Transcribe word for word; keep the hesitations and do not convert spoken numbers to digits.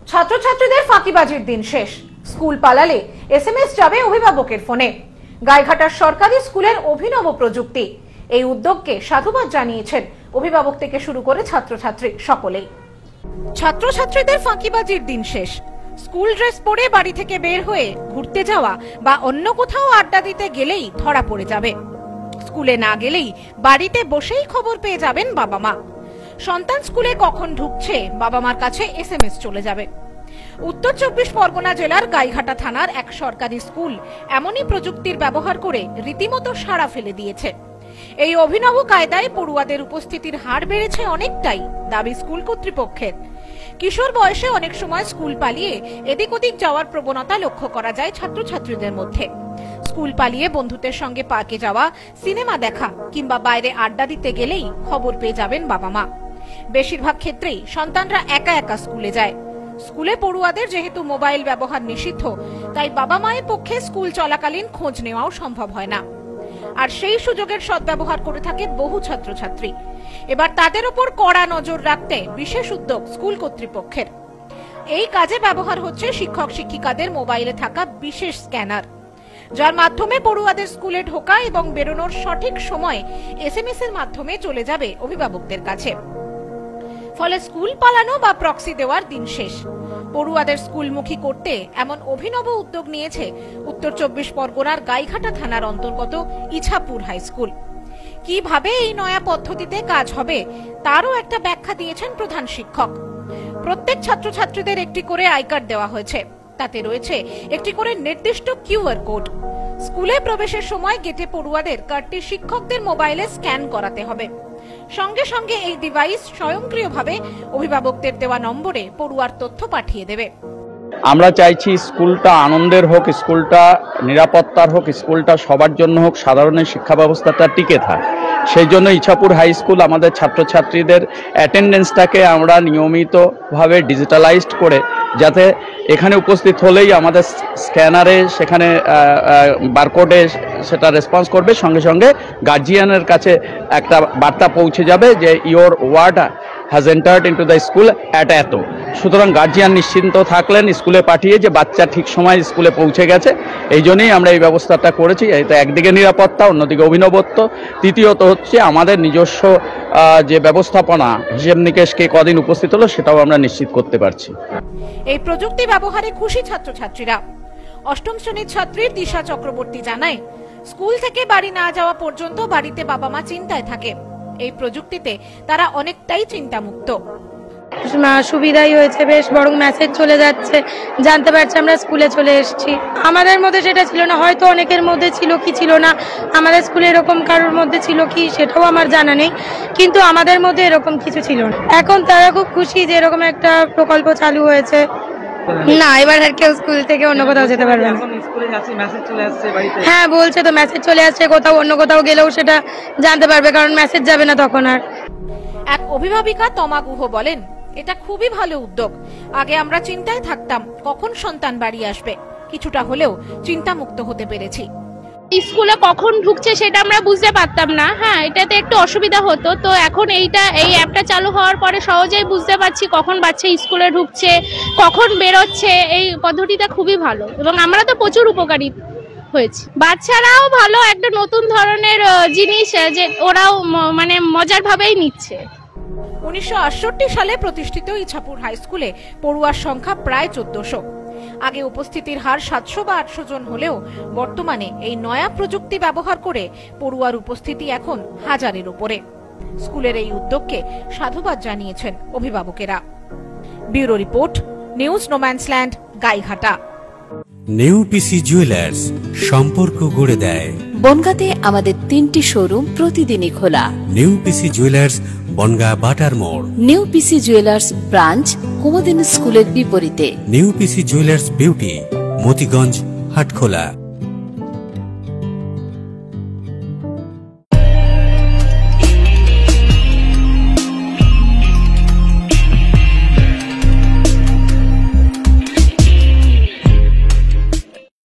ছাত্রছাত্রীদের ফাঁকিবাজির দিন শেষ। স্কুল পালালে এসএমএস যাবে অভিভাবকের ফোনে। গাইঘাটার সরকারি স্কুলের অভিনব প্রযুক্তি। এই উদ্যোগকে সাধুবাদ জানিয়েছেন অভিভাবক থেকে শুরু করে ছাত্রছাত্রী সকলেই। ছাত্রছাত্রীদের ফাঁকিবাজির দিন শেষ। স্কুল ড্রেস পরে বাড়ি থেকে বের হয়ে ঘুরতে যাওয়া বা অন্য কোথাও আড্ডা দিতে গেলেই ধরা পড়ে যাবে। স্কুলে না গেলেই বাড়িতে বসেই খবর পেয়ে যাবেন বাবা মা। সন্তান স্কুলে কখন ঢুকছে বাবা মার কাছে এসএমএস চলে যাবে। উত্তর চব্বিশ পরগনা জেলার গাইঘাটা থানার এক সরকারি স্কুল এমনই প্রযুক্তির ব্যবহার করে রীতিমতো সাড়া ফেলে দিয়েছে। এই অভিনব কায়দায় পড়ুয়াদের উপস্থিতির হার বেড়েছে অনেকটাই, দাবি স্কুল কর্তৃপক্ষের। কিশোর বয়সে অনেক সময় স্কুল পালিয়ে এদিক ওদিক যাওয়ার প্রবণতা লক্ষ্য করা যায় ছাত্রছাত্রীদের মধ্যে। স্কুল পালিয়ে বন্ধুদের সঙ্গে পার্কে যাওয়া, সিনেমা দেখা কিংবা বাইরে আড্ডা দিতে গেলেই খবর পেয়ে যাবেন বাবা মা। বেশিরভাগ ক্ষেত্রেই সন্তানরা একা একা স্কুলে যায়। স্কুলে পড়ুয়াদের যেহেতু মোবাইল ব্যবহার নিষিদ্ধ, তাই বাবা মায়ের পক্ষে স্কুল চলাকালীন খোঁজ নেওয়াও সম্ভব হয় না। আর সেই সুযোগের সদ্ব্যবহার করে থাকে বহু ছাত্রছাত্রী। এবার তাদের উপর কড়া নজর রাখতে বিশেষ উদ্যোগ স্কুল কর্তৃপক্ষের। এই কাজে ব্যবহার হচ্ছে শিক্ষক শিক্ষিকাদের মোবাইলে থাকা বিশেষ স্ক্যানার, যার মাধ্যমে পড়ুয়াদের স্কুলে ঢোকা এবং বেরোনোর সঠিক সময় এসএমএস এর মাধ্যমে চলে যাবে অভিভাবকদের কাছে। ফলে স্কুল পালানো বা প্রক্সি দেওয়ার দিন শেষ। পড়ুয়াদের স্কুলমুখী করতে এমন অভিনব উদ্যোগ নিয়েছে উত্তর চব্বিশ পরগনার গাইঘাটা থানার অন্তর্গত ইছাপুর হাই স্কুল। কিভাবে এই নয়া পদ্ধতিতে কাজ হবে তারও একটা ব্যাখ্যা দিয়েছেন প্রধান শিক্ষক। প্রত্যেক ছাত্রছাত্রীদের একটি করে আই কার্ড দেওয়া হয়েছে, তাতে রয়েছে একটি করে নির্দিষ্ট কিউআর কোড। স্কুলে প্রবেশের সময় গেটে পড়ুয়াদের কার্ডটি শিক্ষকদের মোবাইলে স্ক্যান করাতে হবে। সঙ্গে সঙ্গে এই ডিভাইস স্বয়ংক্রিয়ভাবে অভিভাবকদের দেওয়া নম্বরে পড়ুয়ার তথ্য পাঠিয়ে দেবে। আমরা চাইছি স্কুলটা আনন্দের হোক, স্কুলটা নিরাপত্তার হোক, স্কুলটা সবার জন্য হোক, সাধারণের শিক্ষা ব্যবস্থাটা টিকে থাক। সেই জন্য ইছাপুর হাই স্কুল আমাদের ছাত্রছাত্রীদের অ্যাটেন্ডেন্সটাকে আমরা নিয়মিতভাবে ডিজিটালাইজড করে, যাতে এখানে উপস্থিত হলেই আমাদের স্ক্যানারে সেখানে বারকোডে সেটা রেসপন্স করবে, সঙ্গে সঙ্গে গার্জিয়ানের কাছে একটা বার্তা পৌঁছে যাবে যে your ward has entered into the school at eight. সুতরাং গার্জিয়ান নিশ্চিন্ত থাকলেন স্কুলে পাঠিয়ে যে বাচ্চা ঠিক সময় স্কুলে পৌঁছে গেছে। এই জন্যই আমরা এই ব্যবস্থাটা করেছি। এটা একদিকে নিরাপত্তা, অন্যদিকে অভিনবত্ব, তৃতীয়ত হচ্ছে আমাদের নিজস্ব যে ব্যবস্থাপনা, হিসেব নিকেশ কে কদিন উপস্থিত হলো সেটাও আমরা নিশ্চিত করতে পারছি। এই প্রযুক্তি ব্যবহারে খুশি ছাত্রছাত্রীরা। অষ্টম শ্রেণীর ছাত্রী দিশা চক্রবর্তী জানায়, স্কুল থেকে বাড়ি না যাওয়া পর্যন্ত বাড়িতে বাবা মা চিন্তায় থাকে। এই প্রযুক্তিতে তারা অনেকটাই চিন্তামুক্ত। সুবিধাই হয়েছে, বেশ বরং মেসেজ চলে যাচ্ছে, জানতে পারছি আমরা স্কুলে চলে এসেছি। আমাদের মধ্যে সেটা ছিল না, হয়তো অনেকের মধ্যে ছিল কি ছিল না, আমাদের স্কুলে এরকম কারোর মধ্যে ছিল কি সেটাও আমার জানা নেই, কিন্তু আমাদের মধ্যে এরকম কিছু ছিল না। এখন তারা খুব খুশি যে এরকম একটা প্রকল্প চালু হয়েছে। না, এবার আর কেউ স্কুল থেকে অন্য কোথাও যেতে পারবে না। হ্যাঁ বলছে তো, মেসেজ চলে আসছে, কোথাও অন্য কোথাও গেলেও সেটা জানতে পারবে, কারণ মেসেজ যাবে না তখন আর। এক অভিভাবিকা তমা গুহ বলেন, এটা খুবই ভালো উদ্যোগ। আগে আমরা চিন্তায় থাকতাম কখন সন্তান বাড়ি আসবে, কিছুটা হলেও চিন্তামুক্ত হতে পেরেছি। স্কুলে কখন ঢুকছে সেটা আমরা বুঝতে পারতাম না। হ্যাঁ, এটাতে একটু অসুবিধা হতো, তো এখন এইটা এই অ্যাপটা চালু হওয়ার পরে সহজেই বুঝতে পারছি কখন বাচ্চা স্কুলে ঢুকছে, কখন বেরোচ্ছে। এই পদ্ধতিটা খুবই ভালো এবং আমরা তো প্রচুর উপকারী হয়েছি। বাচ্চারাও ভালো, একটা নতুন ধরনের জিনিস যে ওরাও মানে মজার ভাবেই নিচ্ছে। উনিশশো আটষট্টি সালে প্রতিষ্ঠিত ইছাপুর হাই স্কুলে পড়ুয়ার সংখ্যা প্রায় চোদ্দশো। আগে উপস্থিতির হার সাতশো বা আটশো জন হলেও বর্তমানে এই নয়া প্রযুক্তি ব্যবহার করে পড়ুয়ার উপস্থিতি এখন হাজারের উপরে। স্কুলের এই উদ্যোগকে সাধুবাদ জানিয়েছেন অভিভাবকেরা। Bureau report, news no man's land, Gaighata. New PC jewellers, সম্পর্ক গড়ে দেয়। বনগাঁতে আমাদের তিনটি শোরুম প্রতিদিনই খোলা। নিউ পিসি জুয়েলার্স, বনগাঁ বাটার মোড়। New PC jewellers branch Kumudini স্কুলের বিপরীতে। New PC jewellers beauty, Motiganj, Hatkhola.